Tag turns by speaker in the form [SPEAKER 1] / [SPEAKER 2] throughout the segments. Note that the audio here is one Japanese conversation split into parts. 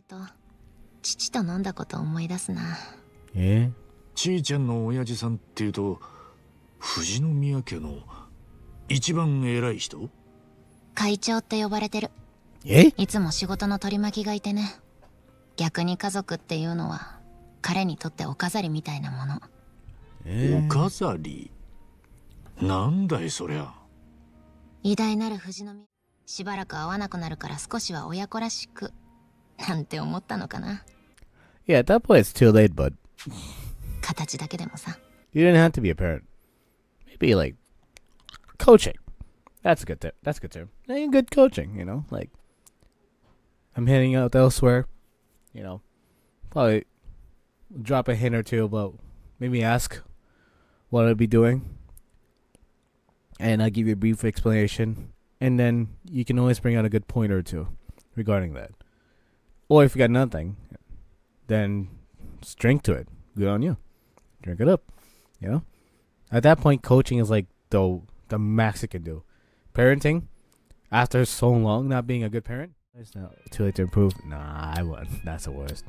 [SPEAKER 1] ると父と飲んだことを思い出すな。
[SPEAKER 2] ちいちゃんの親父さんっていうと富士宮家の一番偉い人？
[SPEAKER 1] 会長って呼ばれてる。いつも仕事の取り巻きがいてね。逆に家族っていうのは彼にとってお飾りみたいなもの。
[SPEAKER 2] お飾り？なんだいそりゃ。
[SPEAKER 1] 偉大なる富士宮、しばらく会わなくなるから少しは親子らしくなんて思ったのかな。
[SPEAKER 3] Yeah, at that point it's too late, bud.
[SPEAKER 1] 形だけでもさ。
[SPEAKER 3] You didn't have to be a parent. Maybe like coaching. That's a good tip. That's a good tip. Good coaching, you know, like I'm heading out elsewhere, you know, probably drop a hint or two about maybe ask what I'd be doing, and I'll give you a brief explanation, and then you can always bring out a good point or two regarding that. Or if you got nothing, then just drink to it. Good on you. Drink it up, you know. At that point, coaching is like the max it can do. Parenting, after so long not being a good parent, it's not too late to improve. Nah, I wouldn't. That's the worst.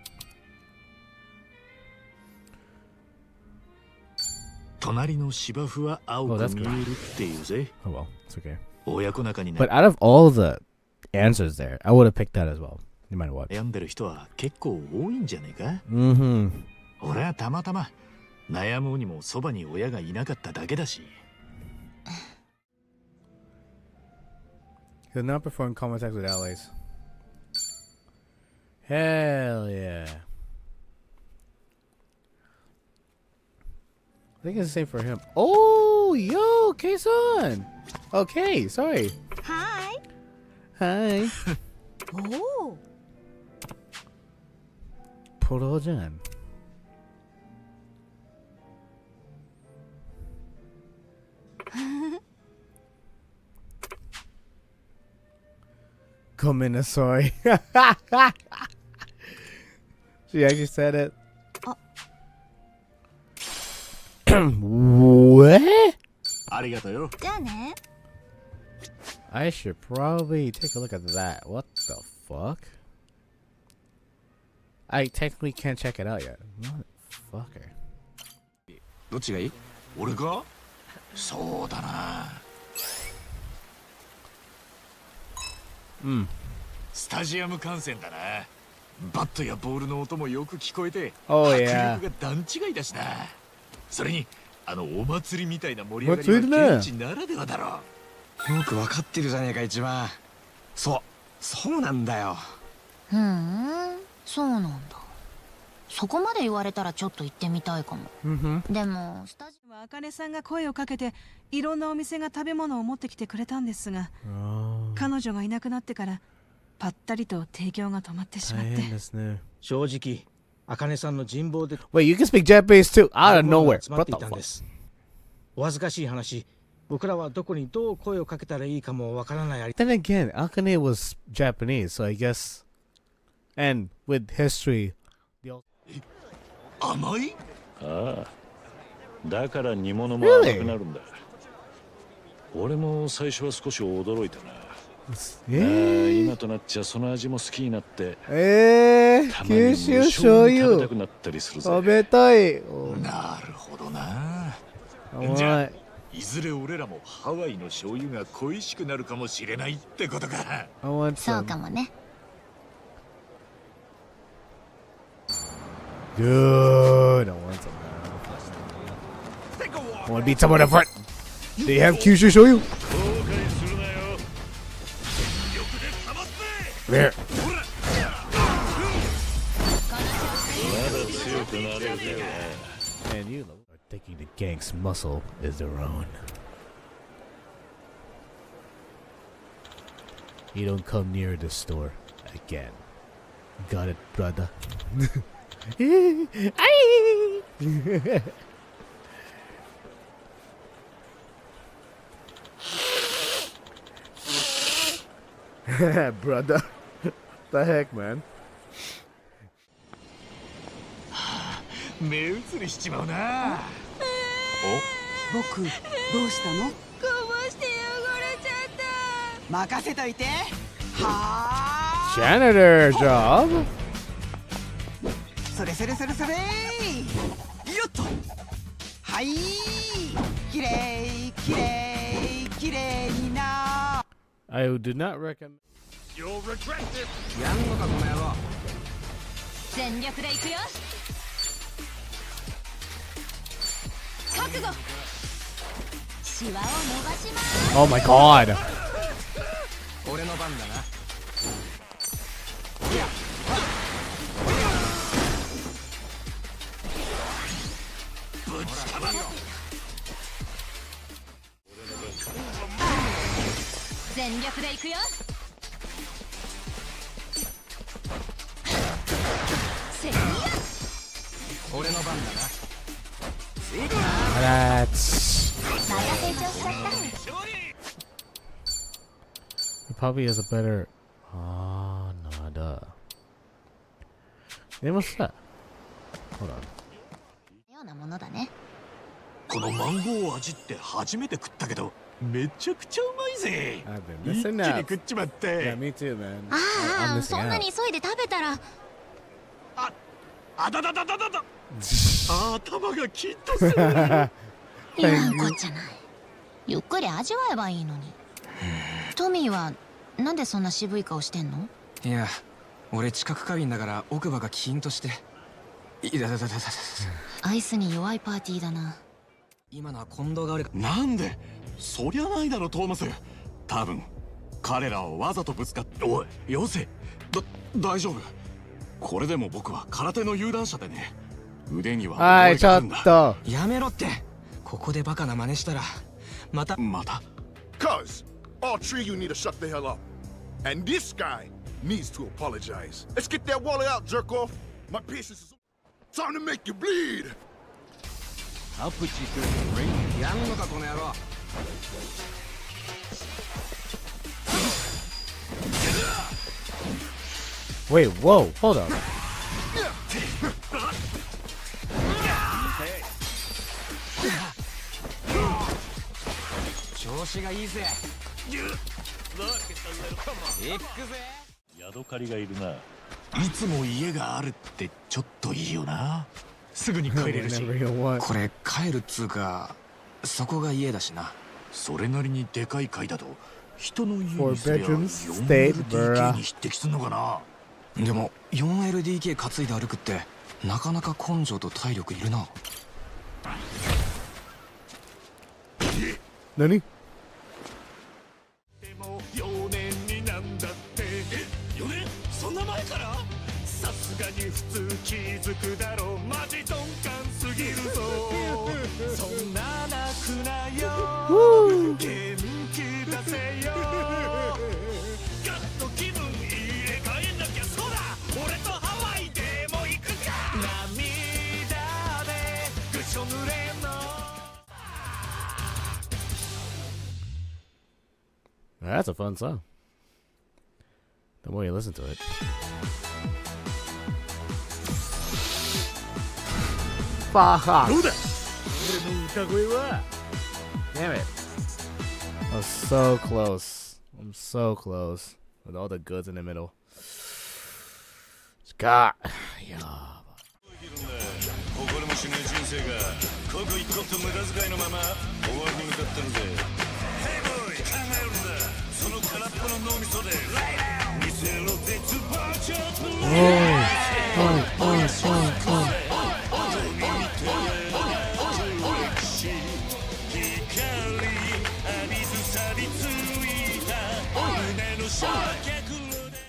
[SPEAKER 2] Oh, that's good. Oh well, it's okay. But out of all the answers there, I would have picked that as well, no matter what. Mm-hmm. 俺はたまたま悩むにもそばに親がいなかっただけだし。
[SPEAKER 3] He does not perform contact with allies. Hell yeah. I think it's the same for him. Oh, yo, K-san. Okay, sorry.
[SPEAKER 1] Hi.
[SPEAKER 3] Hi.
[SPEAKER 1] Oh.
[SPEAKER 3] Poro-jan. Sorry. She actually said it. What? I should probably take a look at that. What the fuck? I technically can't check it out yet. Motherfucker.
[SPEAKER 2] どっちがいい？俺か？そうだな。スタジアム観戦だな。バットやボールの音もよく聞こえて、迫力が段違いだしな。それにあのお祭りみたいな盛り上がりは現地ならではだろう。よくわかってるじゃねえか一番。そうなんだよ。
[SPEAKER 1] そうなんだ。そこまで言われたらちょっと行ってみたいかも。でもスタジ
[SPEAKER 4] アカネさんが声をかけていろんなお店が食べ物を持ってきてくれたんですが、彼女がいなくなってからぱったりと提供が止まってしまって。
[SPEAKER 5] 正直アカネさんの人望で。
[SPEAKER 3] Wait, you can speak Japanese too? Out of nowhere. What the fuck?
[SPEAKER 5] お恥ずかしい話。僕らはどこにどう声をかけたらいいかもわからない。
[SPEAKER 3] Then again, Akane was Japanese, so I guess, and with history.
[SPEAKER 2] 甘い？
[SPEAKER 6] ああ、だから煮物も甘くなるんだ。俺も最初は少し驚いたな。今となっちゃその味も好きになって。
[SPEAKER 3] 九州醤油
[SPEAKER 6] 食べたくなったりするぜ。
[SPEAKER 3] 食べたい。
[SPEAKER 2] なるほどな。じゃあいずれ俺らもハワイの醤油が恋しくなるかもしれないってことか。
[SPEAKER 1] そうかもね。
[SPEAKER 3] Good. I want some. I want to beat someone up front. They have Kyushu Shoyu. There. And you are thinking the gang's muscle is their own. You don't come near this store again. Got it, brother. Brother. What the heck, man?
[SPEAKER 2] 目移りしちまうな。
[SPEAKER 7] 僕どうしたの？
[SPEAKER 4] こぼして汚れちゃった。
[SPEAKER 7] 任せといて。はあ。
[SPEAKER 3] janitor job?
[SPEAKER 8] それそれそれそれよっとはいきれいきれいきれいにな
[SPEAKER 3] I do not recommend.
[SPEAKER 8] やんのかこの野郎
[SPEAKER 1] 全力でいくよ覚悟シワを伸ばします
[SPEAKER 3] Oh my god.
[SPEAKER 8] 俺の番だな
[SPEAKER 1] 全力でいくよ
[SPEAKER 8] 俺の番だな
[SPEAKER 3] That's.
[SPEAKER 1] また成長しちゃった
[SPEAKER 3] It probably has a better. Ah, nada. Then what's that? Hold on.
[SPEAKER 1] ようなものだね
[SPEAKER 2] このマンゴー味って初めて食ったけどめちゃくちゃうまいぜ
[SPEAKER 3] I've been
[SPEAKER 2] 一気
[SPEAKER 3] missing
[SPEAKER 2] に
[SPEAKER 3] out.
[SPEAKER 2] 食っちまっ
[SPEAKER 3] Yeah,
[SPEAKER 2] て
[SPEAKER 3] me too, man.
[SPEAKER 1] あ
[SPEAKER 3] I'm
[SPEAKER 1] あ
[SPEAKER 3] missing
[SPEAKER 1] そんな
[SPEAKER 3] out.
[SPEAKER 1] に急いで食べたら
[SPEAKER 2] あだだだだだだ頭がキッとする
[SPEAKER 1] いやんこっちゃないゆっくり味わえばいいのにトミーはなんでそんな渋い顔してんの
[SPEAKER 8] いや俺知覚過敏だから奥歯がキーンとしていだだだだだ
[SPEAKER 1] アイスに弱いパーティーだな
[SPEAKER 8] 今のは近藤が悪か
[SPEAKER 2] なんでそりゃないだろトーマス多分彼らはわざとぶつかっておいよせ大丈夫これでも僕は空手の有段者でね腕には
[SPEAKER 3] はいちょっと
[SPEAKER 8] やめろってここでバカな真似したらまた
[SPEAKER 9] Cuz, all three of you need to shut the hell up. And this guy needs to apologize. Let's get that wallet out, jerk off. My patience is time to make you bleed.
[SPEAKER 8] I'll put you through the ring. やんのかこの野郎
[SPEAKER 3] Wait, whoa, hold up.
[SPEAKER 8] 調子がいいぜ行くぜ
[SPEAKER 6] ヤドカリがいるな。
[SPEAKER 2] いつも家があるってちょっといいよなすぐに帰れるし
[SPEAKER 8] これ帰るっつうかそこが家だしな
[SPEAKER 2] それなりにでかい階だと人の家にすりゃ
[SPEAKER 3] 4bedroom
[SPEAKER 2] 4LDK に匹敵すんのかな
[SPEAKER 8] でも 4LDK 担いで歩くってなかなか根性と体力いるな
[SPEAKER 3] 何
[SPEAKER 2] でも4年になんだって4年そんな前からさすがに普通気づくだろうマジ鈍感すぎるぞそんな泣くなよ元気出せよガッと気分入れ替えなきゃそうだ俺とハワイでも行くか涙でぐしょ濡れの
[SPEAKER 3] That's a fun song. The more you listen to it. Fuck. Damn it. I was so close. I'm so close. With all the goods in the middle. Scott. Yeah.
[SPEAKER 6] 心もしない人生が刻一刻と無駄遣いのまま終わりに向かってるぜ。Hey boy 考えるんだその空っぽの脳みそで見せろ絶望ちょっと浴びず錆びついた胸の焼却炉で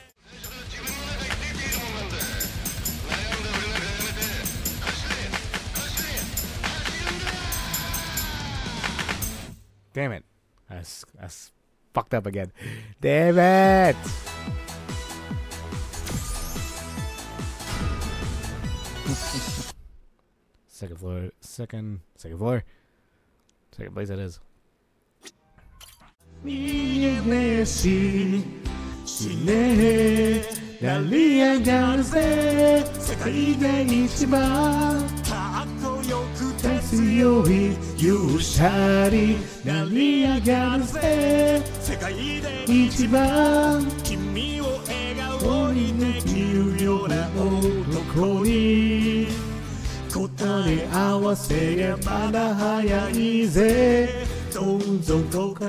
[SPEAKER 3] Damn it. I fucked up again. Damn it. Second floor. Second floor. Second place that is. 成り上がるぜ世界で一番かっこよくて強い勇者に成り上がるぜ世界で一番君を笑顔できるような男に答え合わせがまだ早いぜどうぞどうから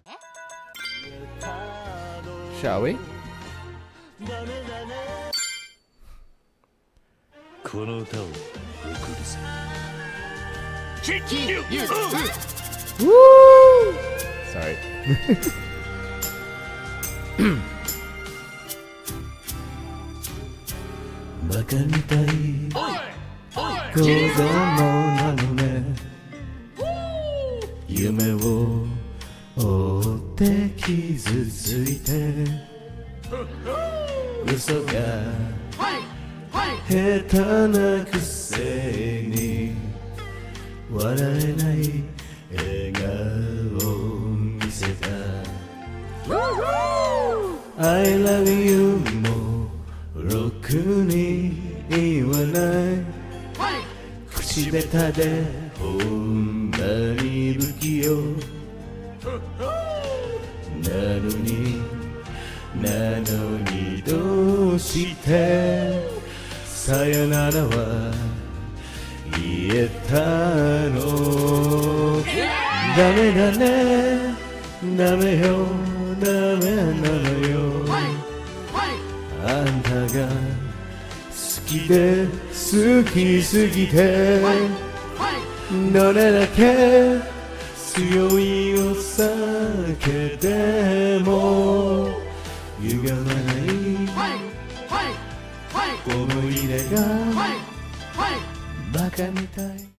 [SPEAKER 3] Shall we?
[SPEAKER 6] この歌を送るぜ。
[SPEAKER 3] Sorry. バカみたい子供なのね夢を追って傷ついて嘘が下手なくせに笑えない笑顔を見せた I love you もろくに言わない口下手でほんまに不器用なのにどうしてさよならは言えたのダメだねダメよダメなのよあんたが好きで好きすぎてどれだけ強いお酒でも歪まない思い出がバカみたい